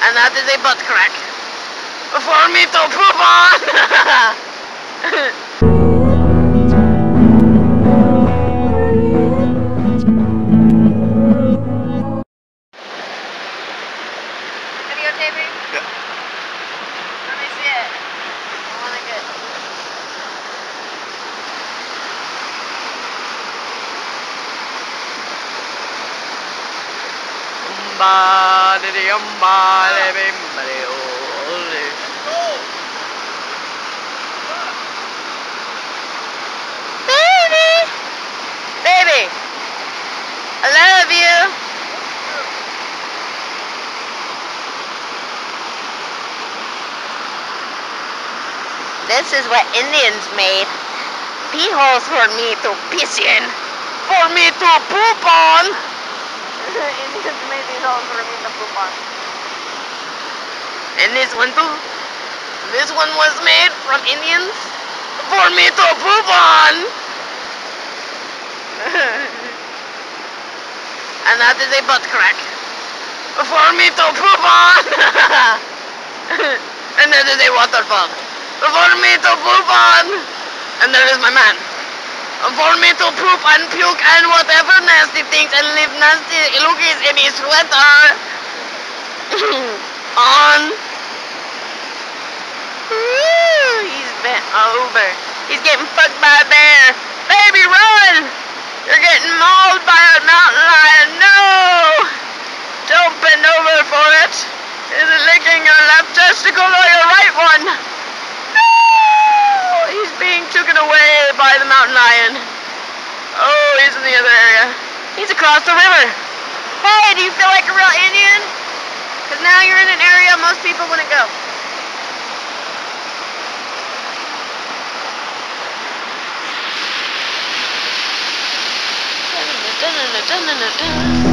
And that is a butt crack for me to poop on. Videotaping? Yeah. Let me see it. I want to get. Baby, I love you. This is what Indians made. Pee holes for me to piss in. For me to poop on. Indians made these holes for me to poop on. And this one too. This one was made from Indians for me to poop on. And that is a butt crack for me to poop on. And that is a waterfall for me to poop on. And there is my man for me to poop and puke and whatever nasty things and leave nasty lookies in his sweater on. He's bent over. He's getting fucked by a bear. Baby, run! You're getting mauled by a mountain lion. No! Don't bend over for it. Is it licking your left testicle or your right one? No! He's being taken away by the mountain lion. Oh, he's in the other area. He's across the river. Hey, do you feel like a real Indian? Because now you're in an area most people wouldn't go. Dun, dun, dun, dun, dun, dun, dun.